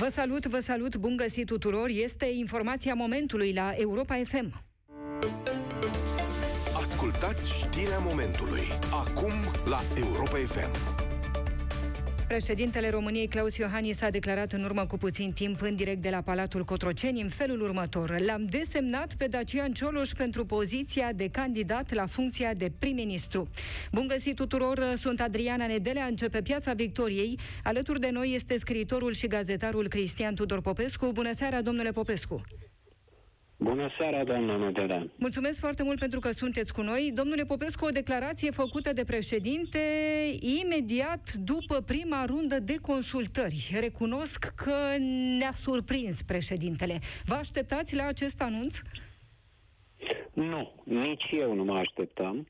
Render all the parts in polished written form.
Vă salut, bun găsit tuturor! Este informația momentului la Europa FM. Ascultați știrea momentului, acum la Europa FM. Președintele României, Klaus Iohannis, a declarat în urmă cu puțin timp în direct de la Palatul Cotroceni în felul următor: l-am desemnat pe Dacian Cioloș pentru poziția de candidat la funcția de prim-ministru. Bun găsit tuturor, sunt Adriana Nedelea, începe Piața Victoriei. Alături de noi este scriitorul și gazetarul Cristian Tudor Popescu. Bună seara, domnule Popescu! Bună seara, doamna Nedelea! Mulțumesc foarte mult pentru că sunteți cu noi. Domnule Popescu, o declarație făcută de președinte imediat după prima rundă de consultări. Recunosc că ne-a surprins președintele. Vă așteptați la acest anunț? Nu, nici eu nu mă așteptam.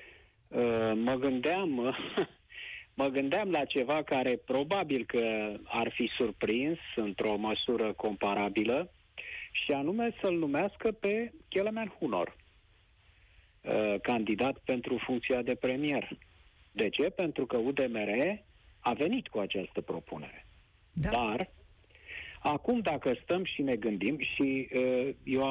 Mă gândeam la ceva care probabil că ar fi surprins într-o măsură comparabilă, și anume să-l numească pe Kelemen Hunor candidat pentru funcția de premier. De ce? Pentru că UDMR a venit cu această propunere. Da. Dar, acum dacă stăm și ne gândim, și eu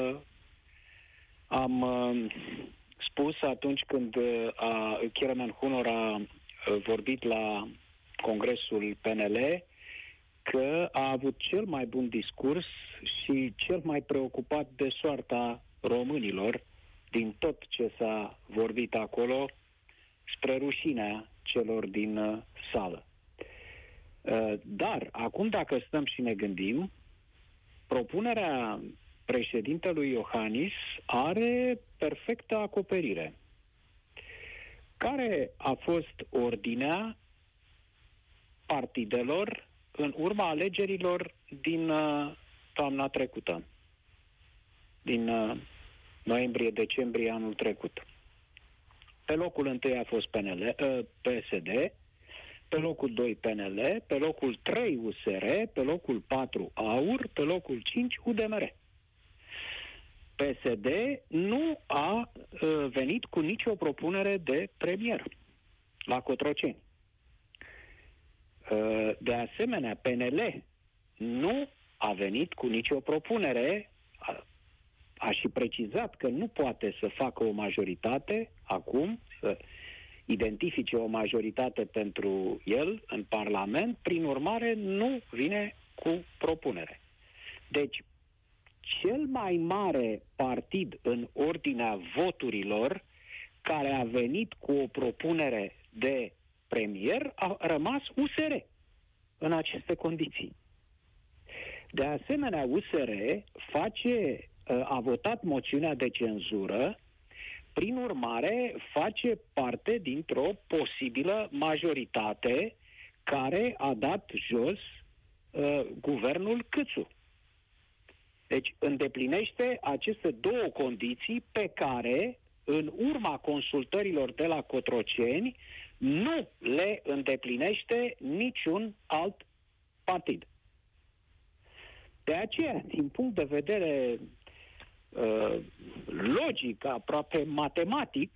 am spus atunci când Kelemen Hunor a vorbit la Congresul PNL că a avut cel mai bun discurs și cel mai preocupat de soarta românilor din tot ce s-a vorbit acolo, spre rușinea celor din sală. Dar, acum dacă stăm și ne gândim, propunerea președintelui Iohannis are perfectă acoperire. Care a fost ordinea partidelor în urma alegerilor din toamna trecută, din noiembrie-decembrie anul trecut? Pe locul 1 a fost PSD, pe locul 2 PNL, pe locul 3 USR, pe locul 4 AUR, pe locul 5 UDMR. PSD nu a venit cu nicio propunere de premier la Cotroceni. De asemenea, PNL nu a venit cu nicio propunere, a și precizat că nu poate să facă o majoritate acum, să identifice o majoritate pentru el în Parlament, prin urmare nu vine cu propunere. Deci, cel mai mare partid în ordinea voturilor care a venit cu o propunere de premier a rămas USR în aceste condiții. De asemenea, USR a votat moțiunea de cenzură, prin urmare face parte dintr-o posibilă majoritate care a dat jos guvernul Câțu. Deci îndeplinește aceste două condiții pe care, în urma consultărilor de la Cotroceni, nu le îndeplinește niciun alt partid. De aceea, din punct de vedere logic, aproape matematic,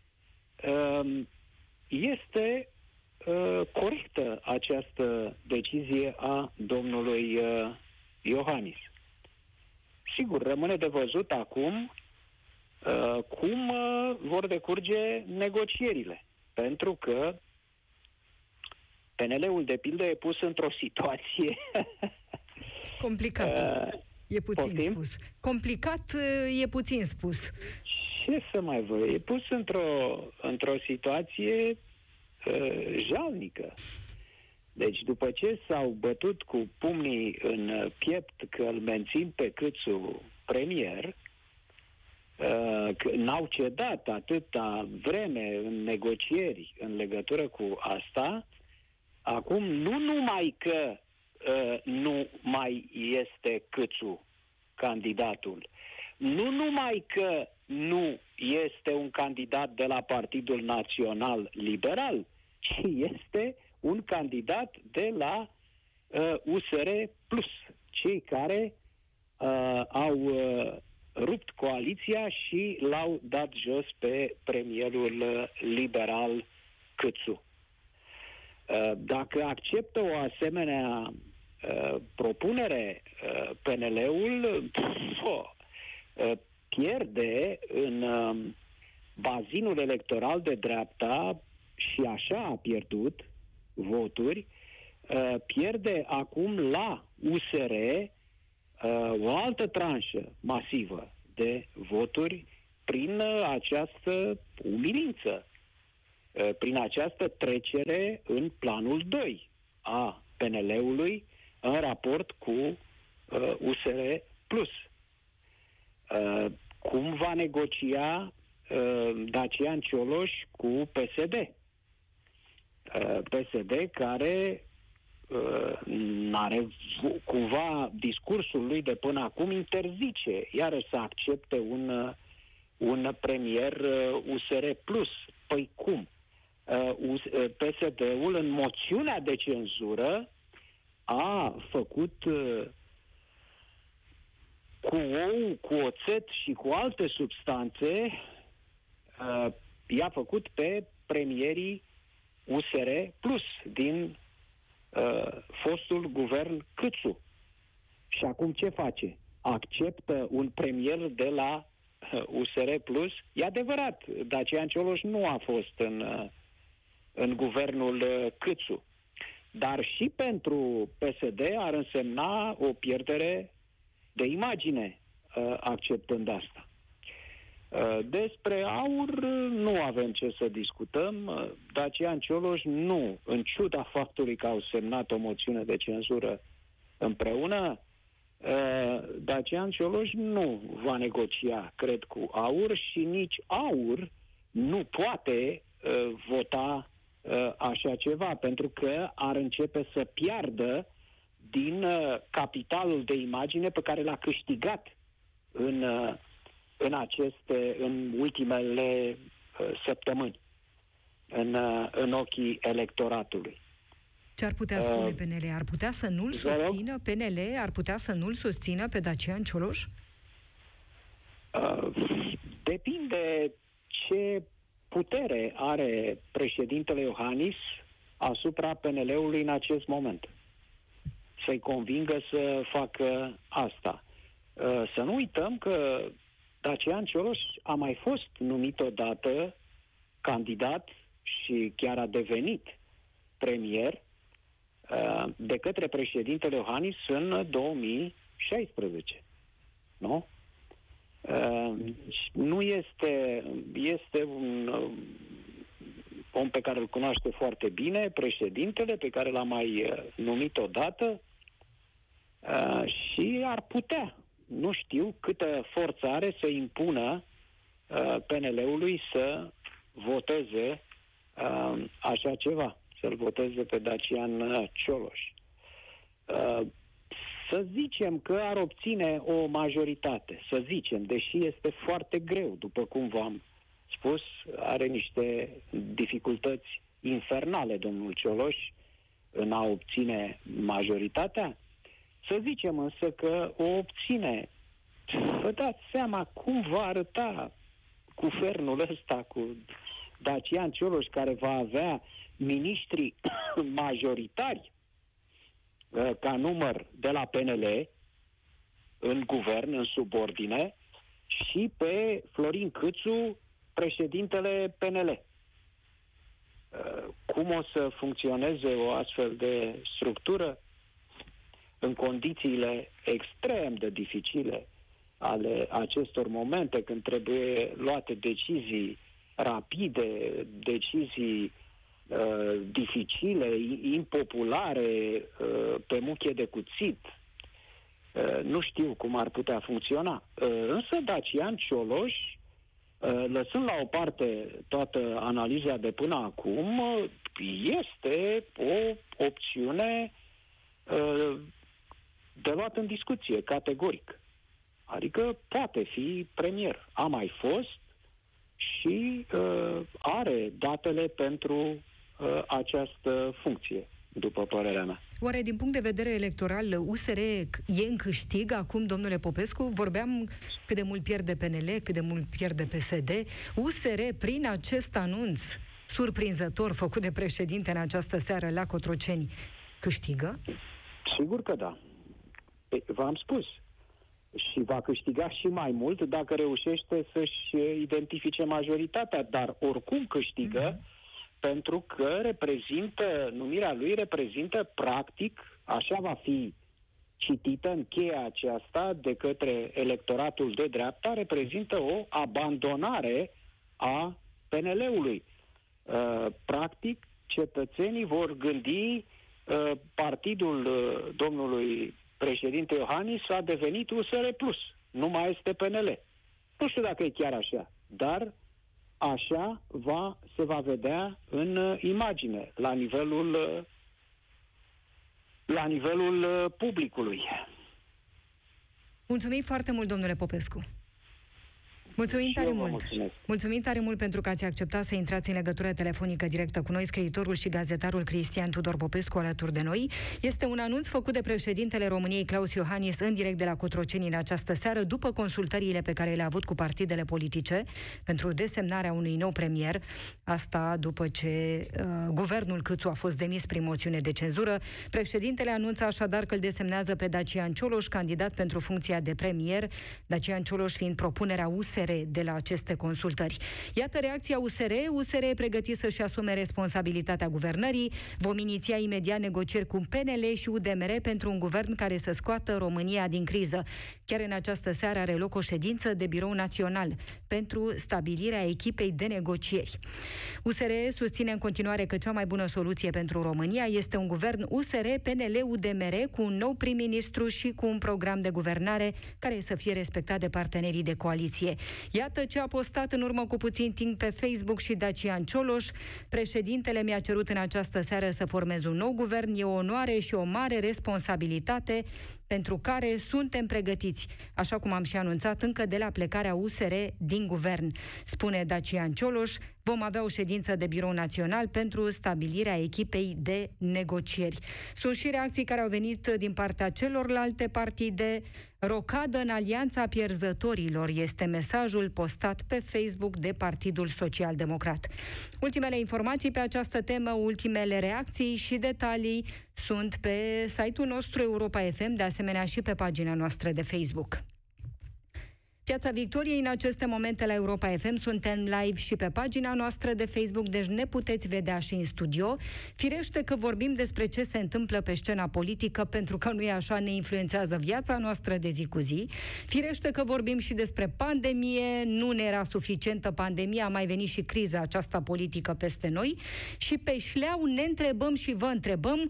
este corectă această decizie a domnului Iohannis. Sigur, rămâne de văzut acum cum vor decurge negocierile. Pentru că PNL-ul, de pildă, e pus într-o situație complicată. E puțin spus. Complicat e puțin spus. Ce să mai văd? E pus într-o situație jalnică. Deci, după ce s-au bătut cu pumnii în piept că îl mențin pe Câțu premier, că n-au cedat atâta vreme în negocieri în legătură cu asta, acum nu numai că nu mai este Câțu candidatul, nu numai că nu este un candidat de la Partidul Național Liberal, ci este un candidat de la USR Plus, cei care au rupt coaliția și l-au dat jos pe premierul liberal Câțu. Dacă acceptă o asemenea propunere, PNL-ul pierde în bazinul electoral de dreapta și așa a pierdut voturi, pierde acum la USR o altă tranșă masivă de voturi prin această umilință, prin această trecere în planul 2 a PNL-ului în raport cu USR Plus. Cum va negocia Dacian Cioloș cu PSD? PSD care n-are cumva discursul lui de până acum interzice iarăși să accepte un premier USR Plus. Păi cum? PSD-ul în moțiunea de cenzură a făcut cu ou, cu oțet și cu alte substanțe, i-a făcut pe premierii USR Plus din fostul guvern Câțu. Și acum ce face? Acceptă un premier de la USR Plus? E adevărat, Dacian Cioloș nu a fost în guvernul Câțu. Dar și pentru PSD ar însemna o pierdere de imagine acceptând asta. Despre AUR nu avem ce să discutăm. Dacian Cioloș nu, în ciuda faptului că au semnat o moțiune de cenzură împreună, Dacian Cioloș nu va negocia, cred, cu AUR și nici AUR nu poate vota așa ceva, pentru că ar începe să piardă din capitalul de imagine pe care l-a câștigat în ultimele săptămâni în ochii electoratului. Ce ar putea spune PNL? Ar putea să nu-l susțină PNL? Ar putea să nu-l susțină pe Dacian Cioloș? Depinde ce putere are președintele Iohannis asupra PNL-ului în acest moment. Să-i convingă să facă asta. Să nu uităm că Dacian Cioloș a mai fost numit odată candidat și chiar a devenit premier de către președintele Iohannis în 2016. Nu? Nu este un om pe care îl cunoaște foarte bine, președintele, pe care l-a mai numit odată și ar putea, nu știu câtă forță are să impună PNL-ului să voteze așa ceva, să-l voteze pe Dacian Cioloș. Să zicem că ar obține o majoritate, să zicem, deși este foarte greu, după cum v-am spus, are niște dificultăți infernale domnul Cioloș în a obține majoritatea. Să zicem însă că o obține. Vă dați seama cum va arăta guvernul ăsta cu Dacian Cioloș, care va avea miniștri majoritari ca număr de la PNL în guvern, în subordine, și pe Florin Câțu, președintele PNL. Cum o să funcționeze o astfel de structură în condițiile extrem de dificile ale acestor momente, când trebuie luate decizii rapide, decizii dificile, impopulare, pe muchie de cuțit. Nu știu cum ar putea funcționa. Însă Dacian Cioloș, lăsând la o parte toată analiza de până acum, este o opțiune de luat în discuție, categoric. Adică poate fi premier. A mai fost și are datele pentru această funcție, după părerea mea. Oare din punct de vedere electoral USR e în câștig acum, domnule Popescu? Vorbeam cât de mult pierde PNL, cât de mult pierde PSD. USR, prin acest anunț surprinzător făcut de președinte în această seară la Cotroceni, câștigă? Sigur că da. V-am spus. Și va câștiga și mai mult dacă reușește să-și identifice majoritatea, dar oricum câștigă, pentru că numirea lui reprezintă practic, așa va fi citită în cheia aceasta de către electoratul de dreapta, reprezintă o abandonare a PNL-ului. Practic, cetățenii vor gândi partidul domnului președinte Iohannis a devenit USR Plus. Nu mai este PNL. Nu știu dacă e chiar așa, dar așa se va vedea în imagine, la nivelul publicului. Mulțumim foarte mult, domnule Popescu. Mulțumim tare mult. Mulțumim tare mult pentru că ați acceptat să intrați în legătură telefonică directă cu noi, scriitorul și gazetarul Cristian Tudor Popescu alături de noi. Este un anunț făcut de președintele României, Claus Iohannis, în direct de la Cotroceni în această seară, după consultările pe care le-a avut cu partidele politice pentru desemnarea unui nou premier. Asta după ce guvernul Câțu a fost demis prin moțiune de cenzură. Președintele anunță așadar că îl desemnează pe Dacian Cioloș, candidat pentru funcția de premier, Dacian Cioloș fiind propunerea USR de la aceste consultări. Iată reacția USR. USR e pregătit să-și asume responsabilitatea guvernării. Vom iniția imediat negocieri cu PNL și UDMR pentru un guvern care să scoată România din criză. Chiar în această seară are loc o ședință de birou național pentru stabilirea echipei de negocieri. USR susține în continuare că cea mai bună soluție pentru România este un guvern USR, PNL, UDMR cu un nou prim-ministru și cu un program de guvernare care să fie respectat de partenerii de coaliție. Iată ce a postat în urmă cu puțin timp pe Facebook și Dacian Cioloș. Președintele mi-a cerut în această seară să formez un nou guvern. E o onoare și o mare responsabilitate pentru care suntem pregătiți, așa cum am și anunțat încă de la plecarea USR din guvern, spune Dacian Cioloș. Vom avea o ședință de birou național pentru stabilirea echipei de negocieri. Sunt și reacții care au venit din partea celorlalte partide. Rocadă în alianța pierzătorilor este mesajul postat pe Facebook de Partidul Social Democrat. Ultimele informații pe această temă, ultimele reacții și detalii sunt pe site-ul nostru Europa FM, de asemenea și pe pagina noastră de Facebook. Piața Victoriei în aceste momente la Europa FM, suntem live și pe pagina noastră de Facebook, deci ne puteți vedea și în studio. Firește că vorbim despre ce se întâmplă pe scena politică, pentru că nu e așa, ne influențează viața noastră de zi cu zi. Firește că vorbim și despre pandemie, nu ne era suficientă pandemia, a mai venit și criza aceasta politică peste noi și pe șleau ne întrebăm și vă întrebăm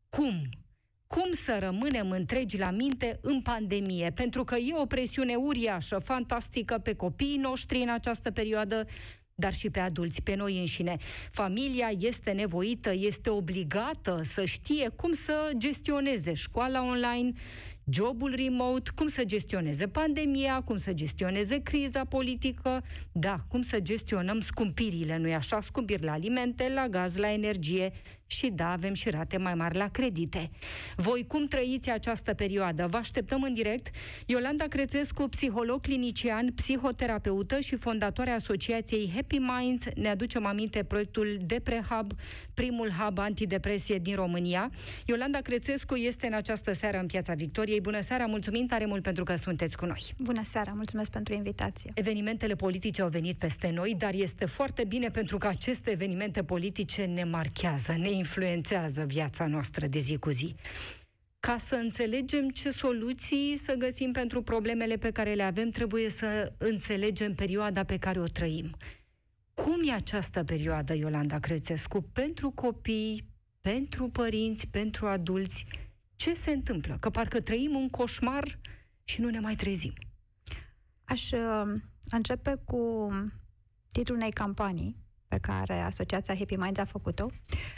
cum să rămânem întregi la minte în pandemie? Pentru că e o presiune uriașă, fantastică pe copiii noștri în această perioadă, dar și pe adulți, pe noi înșine. Familia este nevoită, este obligată să știe cum să gestioneze școala online, jobul remote, cum să gestioneze pandemia, cum să gestioneze criza politică, cum să gestionăm scumpirile, nu-i așa? Scumpiri la alimente, la gaz, la energie și avem și rate mai mari la credite. Voi cum trăiți această perioadă? Vă așteptăm în direct. Iolanda Crețescu, psiholog clinician, psihoterapeută și fondatoarea asociației Happy Minds, ne aducem aminte proiectul DepreHub, primul hub antidepresie din România. Iolanda Crețescu este în această seară în Piața Victoriei. Bună seara, mulțumim tare mult pentru că sunteți cu noi. Bună seara, mulțumesc pentru invitație. Evenimentele politice au venit peste noi, dar este foarte bine pentru că aceste evenimente politice ne marchează, ne influențează viața noastră de zi cu zi. Ca să înțelegem ce soluții să găsim pentru problemele pe care le avem, trebuie să înțelegem perioada pe care o trăim. Cum e această perioadă, Iolanda Crețescu, pentru copii, pentru părinți, pentru adulți? Ce se întâmplă? Că parcă trăim un coșmar și nu ne mai trezim. Aș începe cu titlul unei campanii pe care Asociația Happy Minds a făcut-o.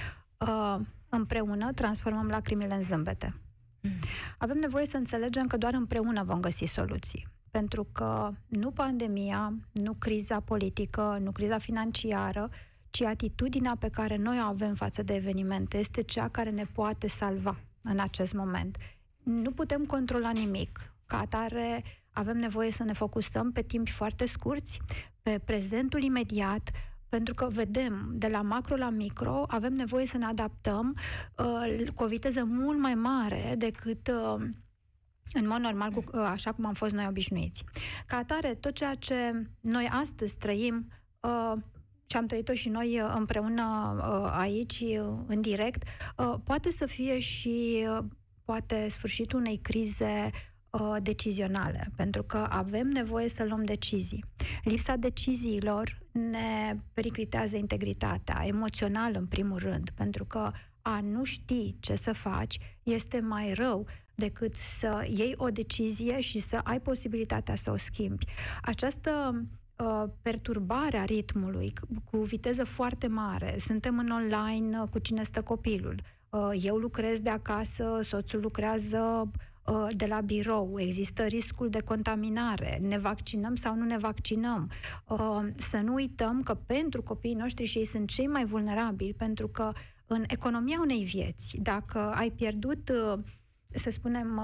Împreună transformăm lacrimile în zâmbete. Avem nevoie să înțelegem că doar împreună vom găsi soluții. Pentru că nu pandemia, nu criza politică, nu criza financiară, ci atitudinea pe care noi o avem față de evenimente este cea care ne poate salva în acest moment. Nu putem controla nimic. Ca atare, avem nevoie să ne focusăm pe timpi foarte scurți, pe prezentul imediat, pentru că vedem, de la macro la micro, avem nevoie să ne adaptăm cu o viteză mult mai mare decât în mod normal, așa cum am fost noi obișnuiți. Ca atare, tot ceea ce noi astăzi trăim, ce am trăit-o și noi împreună aici, în direct, poate să fie și poate sfârșitul unei crize decizionale, pentru că avem nevoie să luăm decizii. Lipsa deciziilor ne periclitează integritatea, emoțional în primul rând, pentru că a nu ști ce să faci este mai rău decât să iei o decizie și să ai posibilitatea să o schimbi. Această perturbare a ritmului cu viteză foarte mare, suntem în online cu cine stă copilul, eu lucrez de acasă, soțul lucrează de la birou, există riscul de contaminare, ne vaccinăm sau nu ne vaccinăm. Să nu uităm că pentru copiii noștri, și ei sunt cei mai vulnerabili, pentru că în economia unei vieți, dacă ai pierdut, să spunem,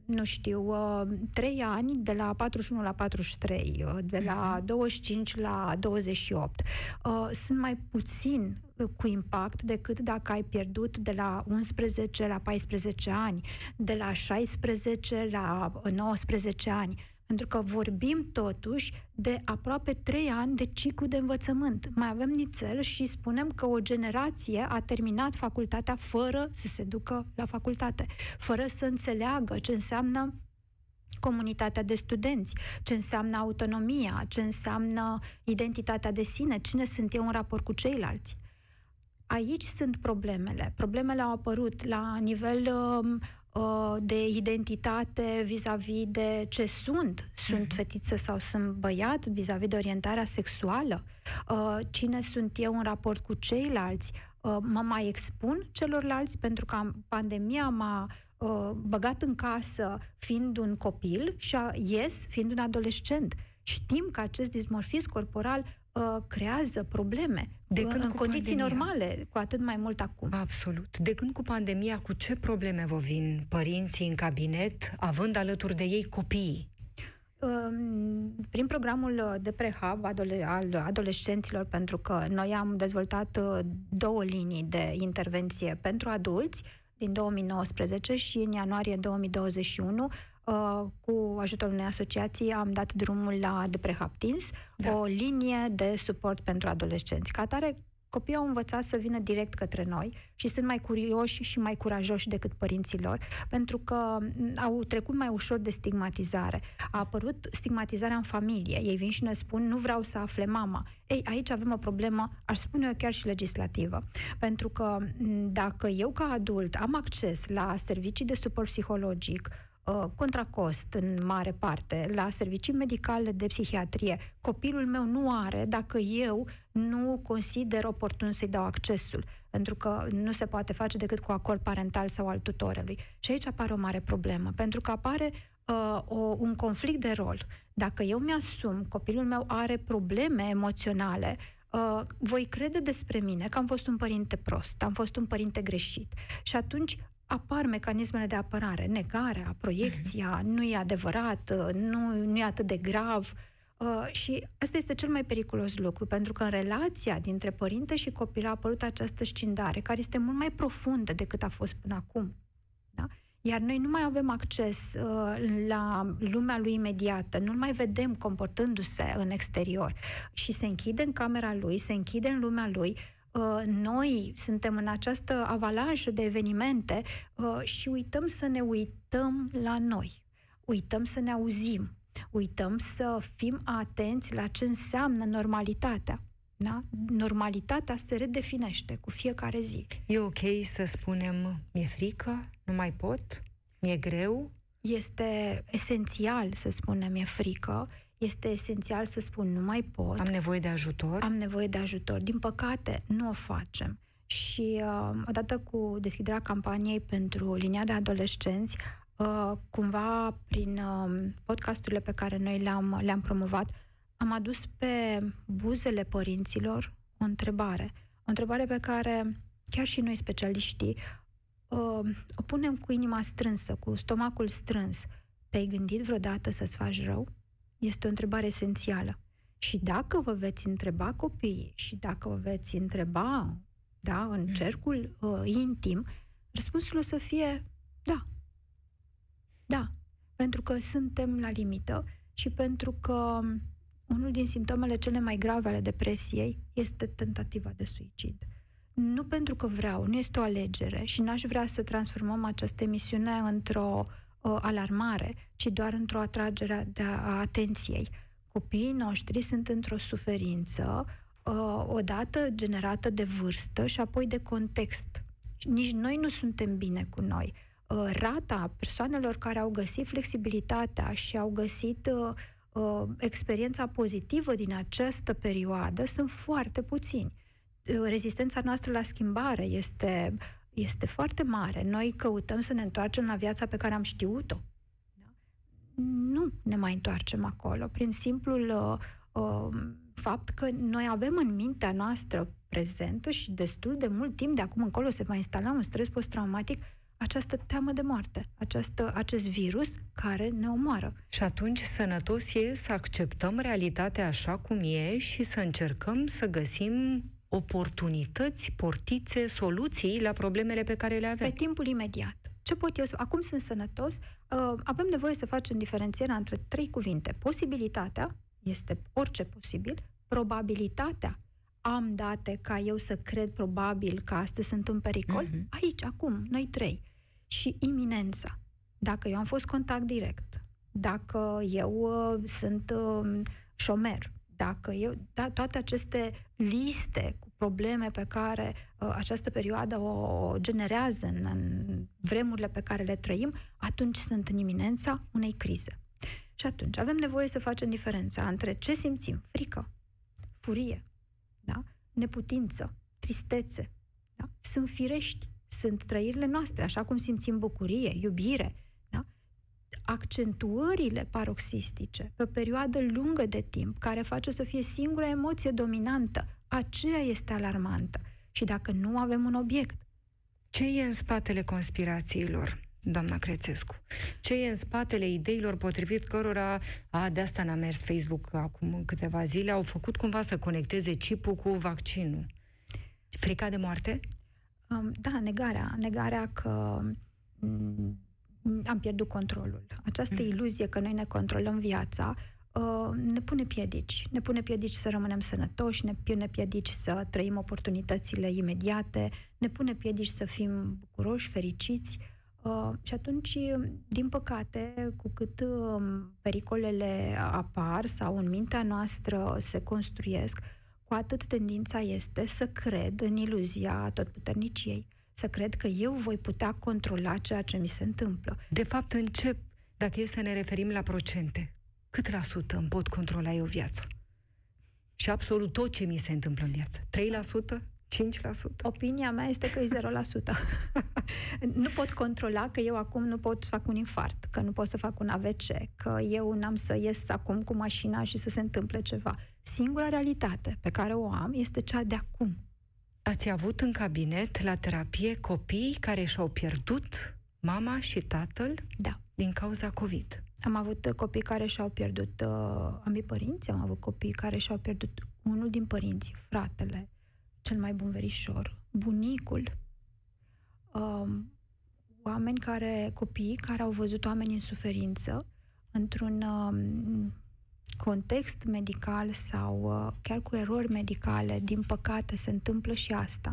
3 ani, de la 41 la 43, de la 25 la 28, sunt mai puțin cu impact decât dacă ai pierdut de la 11 la 14 ani, de la 16 la 19 ani. Pentru că vorbim totuși de aproape 3 ani de ciclu de învățământ. Mai avem nițel și spunem că o generație a terminat facultatea fără să se ducă la facultate, fără să înțeleagă ce înseamnă comunitatea de studenți, ce înseamnă autonomia, ce înseamnă identitatea de sine, cine sunt eu în raport cu ceilalți. Aici sunt problemele. Problemele au apărut la nivel de identitate vis-a-vis de ce sunt. Sunt fetiță sau sunt băiat, vis-a-vis de orientarea sexuală. Cine sunt eu în raport cu ceilalți? Mă mai expun celorlalți pentru că pandemia m-a băgat în casă fiind un copil și ies fiind un adolescent. Știm că acest dismorfism corporal creează probleme în condiții normale, cu atât mai mult acum. Absolut. De când cu pandemia, cu ce probleme vă vin părinții în cabinet, având alături de ei copiii? Prin programul de prehab al adolescenților, pentru că noi am dezvoltat 2 linii de intervenție pentru adulți din 2019 și în ianuarie 2021, cu ajutorul unei asociații, am dat drumul la de prehab teens, o linie de suport pentru adolescenți. Ca atare, copiii au învățat să vină direct către noi și sunt mai curioși și mai curajoși decât părinții lor, pentru că au trecut mai ușor de stigmatizare. A apărut stigmatizarea în familie. Ei vin și ne spun, nu vreau să afle mama. Ei, aici avem o problemă, aș spune eu chiar și legislativă. Pentru că dacă eu ca adult am acces la servicii de suport psihologic, contra cost în mare parte, la servicii medicale de psihiatrie, copilul meu nu are dacă eu nu consider oportun să-i dau accesul, pentru că nu se poate face decât cu acord parental sau al tutorelui. Și aici apare o mare problemă, pentru că apare un conflict de rol. Dacă eu mi-asum, copilul meu are probleme emoționale, voi crede despre mine că am fost un părinte prost, am fost un părinte greșit. Și atunci apar mecanismele de apărare, negarea, proiecția, nu e adevărat, nu e atât de grav. Și asta este cel mai periculos lucru, pentru că în relația dintre părinte și copil a apărut această scindare, care este mult mai profundă decât a fost până acum. Da? Iar noi nu mai avem acces la lumea lui imediată, nu-l mai vedem comportându-se în exterior și se închide în camera lui, se închide în lumea lui. Noi suntem în această avalanșă de evenimente și uităm să ne uităm la noi, uităm să ne auzim, uităm să fim atenți la ce înseamnă normalitatea. Da? Normalitatea se redefinește cu fiecare zi. E ok să spunem, mi-e frică, nu mai pot, mi-e greu? Este esențial să spunem, mi-e frică. Este esențial să spun, nu mai pot. Am nevoie de ajutor? Am nevoie de ajutor. Din păcate, nu o facem. Și odată cu deschiderea campaniei pentru linia de adolescenți, cumva prin podcasturile pe care noi le-am promovat, am adus pe buzele părinților o întrebare. O întrebare pe care chiar și noi, specialiștii, o punem cu inima strânsă, cu stomacul strâns. Te-ai gândit vreodată să-ți faci rău? Este o întrebare esențială. Și dacă vă veți întreba copiii și dacă vă veți întreba, da, în cercul intim, răspunsul o să fie da. Da. Pentru că suntem la limită și pentru că unul din simptomele cele mai grave ale depresiei este tentativa de suicid. Nu pentru că vreau, nu este o alegere și n-aș vrea să transformăm această emisiune într-o alarmare, ci doar într-o atragere a atenției. Copiii noștri sunt într-o suferință odată generată de vârstă și apoi de context. Nici noi nu suntem bine cu noi. Rata persoanelor care au găsit flexibilitatea și au găsit experiența pozitivă din această perioadă sunt foarte puțini. Rezistența noastră la schimbare este foarte mare. Noi căutăm să ne întoarcem la viața pe care am știut-o. Nu ne mai întoarcem acolo. Prin simplul fapt că noi avem în mintea noastră prezentă și destul de mult timp de acum încolo se va instala un stres post-traumatic, această teamă de moarte, acest virus care ne omoară. Și atunci sănătos e să acceptăm realitatea așa cum e și să încercăm să găsim oportunități, portițe, soluții la problemele pe care le avem. Pe timpul imediat. Ce pot eu să... Acum sunt sănătos, avem nevoie să facem diferențierea între 3 cuvinte. Posibilitatea, este orice posibil, probabilitatea, am date ca eu să cred probabil că astăzi sunt în pericol, aici, acum, noi 3. Și iminența. Dacă eu am fost contact direct, dacă eu sunt șomer, dacă eu, toate aceste liste cu probleme pe care această perioadă o generează în vremurile pe care le trăim, atunci sunt în iminența unei crize. Și atunci avem nevoie să facem diferența între ce simțim, frică, furie, da? Neputință, tristețe. Da? Sunt firești, sunt trăirile noastre, așa cum simțim bucurie, iubire. Da? Accentuările paroxistice pe o perioadă lungă de timp, care face să fie singura emoție dominantă, aceea este alarmantă. Și dacă nu avem un obiect. Ce e în spatele conspirațiilor, doamna Crețescu? Ce e în spatele ideilor potrivit cărora, de asta n-a mers Facebook acum câteva zile, au făcut cumva să conecteze chipul cu vaccinul? Frica de moarte? Da, negarea că am pierdut controlul. Această iluzie că noi ne controlăm viața ne pune piedici. Ne pune piedici să rămânem sănătoși, ne pune piedici să trăim oportunitățile imediate, ne pune piedici să fim bucuroși, fericiți. Și atunci, din păcate, cu cât pericolele apar sau în mintea noastră se construiesc, cu atât tendința este să cred în iluzia atotputerniciei, să cred că eu voi putea controla ceea ce mi se întâmplă. De fapt, dacă e să ne referim la procente, cât la sută îmi pot controla eu viața? Și absolut tot ce mi se întâmplă în viață. 3%? 5%? Opinia mea este că e 0%. Nu pot controla că eu acum nu pot să fac un infart, că nu pot să fac un AVC, că eu n-am să ies acum cu mașina și să se întâmple ceva. Singura realitate pe care o am este cea de acum. Ați avut în cabinet, la terapie, copii care și-au pierdut mama și tatăl? Da. Din cauza COVID? Am avut copii care și-au pierdut ambii părinți, am avut copii care și-au pierdut unul din părinți, fratele, cel mai bun verișor, bunicul, copii care au văzut oameni în suferință într-un context medical sau chiar cu erori medicale, din păcate se întâmplă și asta.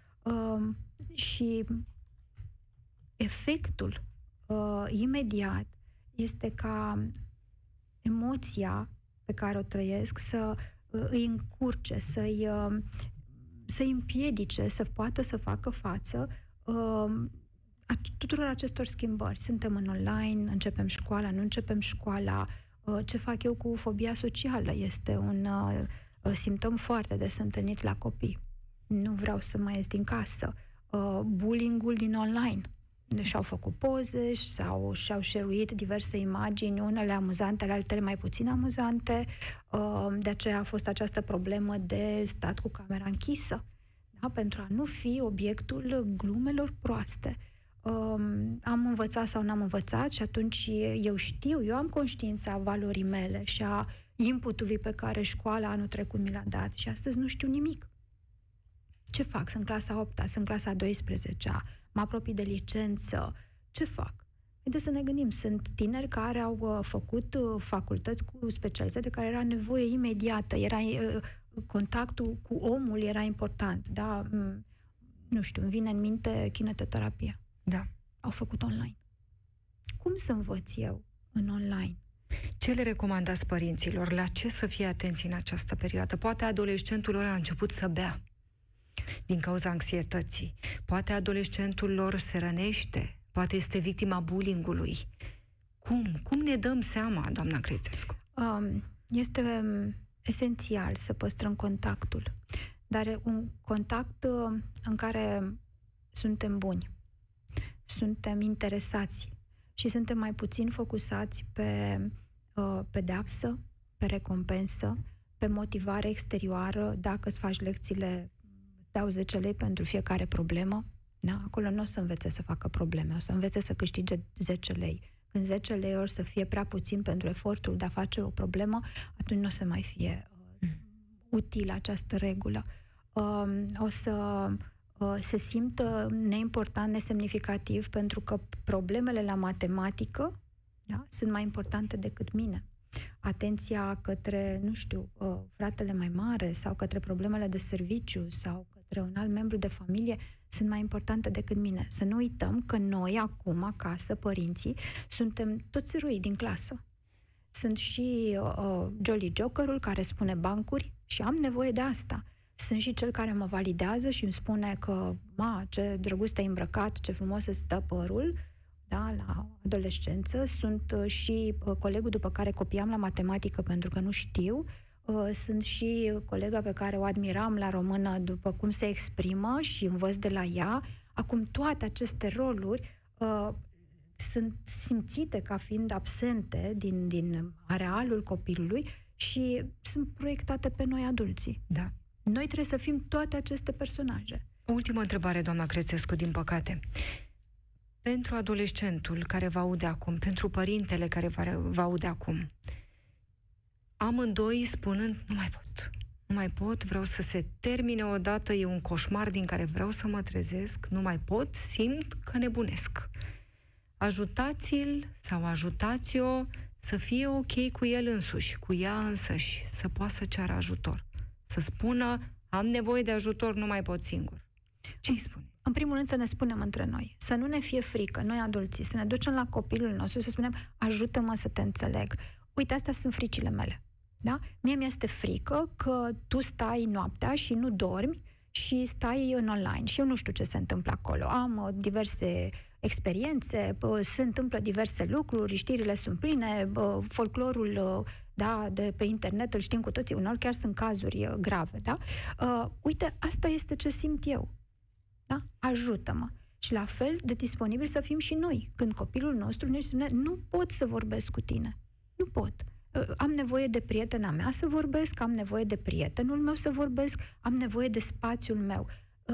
Și efectul imediat este ca emoția pe care o trăiesc să îi încurce, să-i împiedice să poată să facă față tuturor acestor schimbări. Suntem în online, începem școala, nu începem școala, ce fac eu cu fobia socială? Este un simptom foarte des întâlnit la copii. Nu vreau să mai ies din casă. Bullying-ul din online. Și-au făcut poze sau și-au share-uit diverse imagini, unele amuzante, altele mai puțin amuzante. De aceea a fost această problemă de stat cu camera închisă, da? Pentru a nu fi obiectul glumelor proaste. Am învățat sau n-am învățat și atunci eu am conștiința valorii mele și a inputului pe care școala anul trecut mi l-a dat și astăzi nu știu nimic. Ce fac? Sunt clasa 8-a, sunt clasa 12-a, mă apropii de licență. Ce fac? Haideți să ne gândim, sunt tineri care au făcut facultăți cu specializări de care era nevoie imediată, contactul cu omul era important, da? Nu știu, îmi vine în minte kinetoterapia. Da. Au făcut online. Cum să învăț eu în online? Ce le recomandați părinților? La ce să fie atenți în această perioadă? Poate adolescentul lor a început să bea din cauza anxietății. Poate adolescentul lor se rănește. Poate este victima bullying-ului. Cum ne dăm seama, doamna Crețescu? Este esențial să păstrăm contactul. Dar un contact în care suntem buni, suntem interesați și suntem mai puțin focusați pe pedeapsă, pe recompensă, pe motivare exterioară. Dacă îți faci lecțiile, îți dau 10 lei pentru fiecare problemă. Da? Acolo nu o să învețe să facă probleme, o să învețe să câștige 10 lei. Când 10 lei ori să fie prea puțin pentru efortul de a face o problemă, atunci nu o să mai fie utilă această regulă. O să se simtă neimportant, nesemnificativ, pentru că problemele la matematică, da, sunt mai importante decât mine. Atenția către, nu știu, fratele mai mare sau către problemele de serviciu sau către un alt membru de familie sunt mai importante decât mine. Să nu uităm că noi acum, acasă, părinții, suntem toți eroi din clasă. Sunt și Jolly Jokerul care spune bancuri și am nevoie de asta. Sunt și cel care mă validează și îmi spune că, ce drăguț te-ai îmbrăcat, ce frumos îți stă părul, da, la adolescență. Sunt și colegul după care copiam la matematică pentru că nu știu. Sunt și colega pe care o admiram la română după cum se exprimă și învăț de la ea. Acum toate aceste roluri sunt simțite ca fiind absente din arealul copilului și sunt proiectate pe noi adulții. Da. Noi trebuie să fim toate aceste personaje. O ultimă întrebare, doamna Crețescu, din păcate. Pentru adolescentul care vă aude acum, pentru părintele care vă aude acum, amândoi spunând, nu mai pot, vreau să se termine odată, e un coșmar din care vreau să mă trezesc, nu mai pot, simt că nebunesc. Ajutați-l sau ajutați-o să fie ok cu el însuși, cu ea însăși, să poată să ceară ajutor. Să spună, am nevoie de ajutor, nu mai pot singur. Ce-i spune? În primul rând să ne spunem între noi, să nu ne fie frică, noi adulții, să ne ducem la copilul nostru, să spunem, ajută-mă să te înțeleg. Uite, astea sunt fricile mele. Da? Mie mi-este frică că tu stai noaptea și nu dormi și stai în online și eu nu știu ce se întâmplă acolo. Am diverse experiențe, se întâmplă diverse lucruri, știrile sunt pline, folclorul de pe internet îl știm cu toții, uneori chiar sunt cazuri grave. Da? Uite, asta este ce simt eu. Da? Ajută-mă. Și la fel de disponibil să fim și noi. Când copilul nostru ne spune, nu pot să vorbesc cu tine. Nu pot. Am nevoie de prietena mea să vorbesc, am nevoie de prietenul meu să vorbesc, am nevoie de spațiul meu.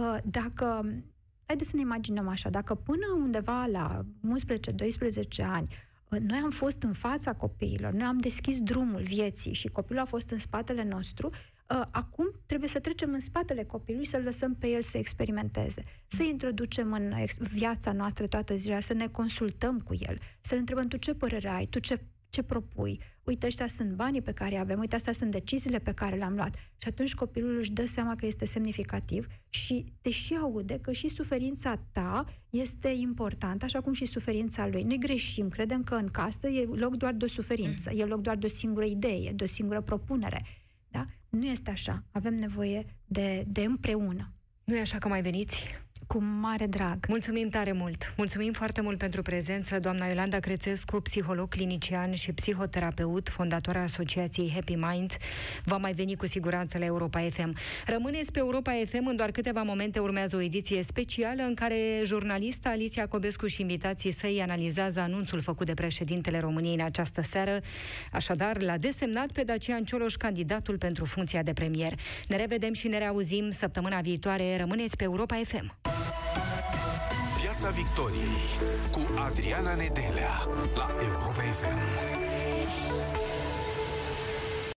Haideți să ne imaginăm așa, dacă până undeva la 11-12 ani noi am fost în fața copiilor, noi am deschis drumul vieții și copilul a fost în spatele nostru, acum trebuie să trecem în spatele copilului, să-l lăsăm pe el să experimenteze, să introducem în viața noastră toată ziua, să ne consultăm cu el, să-l întrebăm, tu ce părere ai, tu ce propui? Uite, ăștia sunt banii pe care îi avem, uite, astea sunt deciziile pe care le-am luat. Și atunci copilul își dă seama că este semnificativ și te și aude că și suferința ta este importantă, așa cum și suferința lui. Noi greșim, credem că în casă e loc doar de o suferință, e loc doar de o singură idee, de o singură propunere. Da? Nu este așa. Avem nevoie de împreună. Nu e așa că mai veniți? Cu mare drag. Mulțumim tare mult. Mulțumim foarte mult pentru prezență, doamna Iolanda Crețescu, psiholog clinician și psihoterapeut, fondatora Asociației Happy Minds. Va mai veni cu siguranță la Europa FM. Rămâneți pe Europa FM, în doar câteva momente urmează o ediție specială în care jurnalista Alicia Cobescu și invitații săi analizează anunțul făcut de președintele României în această seară. Așadar, l-a desemnat pe Dacian Cioloș candidatul pentru funcția de premier. Ne revedem și ne reauzim săptămâna viitoare. Rămâneți pe Europa FM. Piața Victoriei cu Adriana Nedelea la Europa FM.